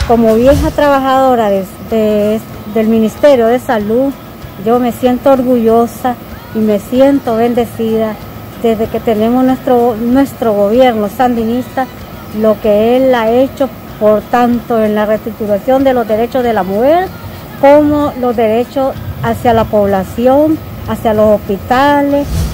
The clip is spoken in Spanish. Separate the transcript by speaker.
Speaker 1: Como vieja trabajadora del Ministerio de Salud, yo me siento orgullosa y me siento bendecida desde que tenemos nuestro gobierno sandinista, lo que él ha hecho, por tanto en la reestructuración de los derechos de la mujer, como los derechos hacia la población, hacia los hospitales,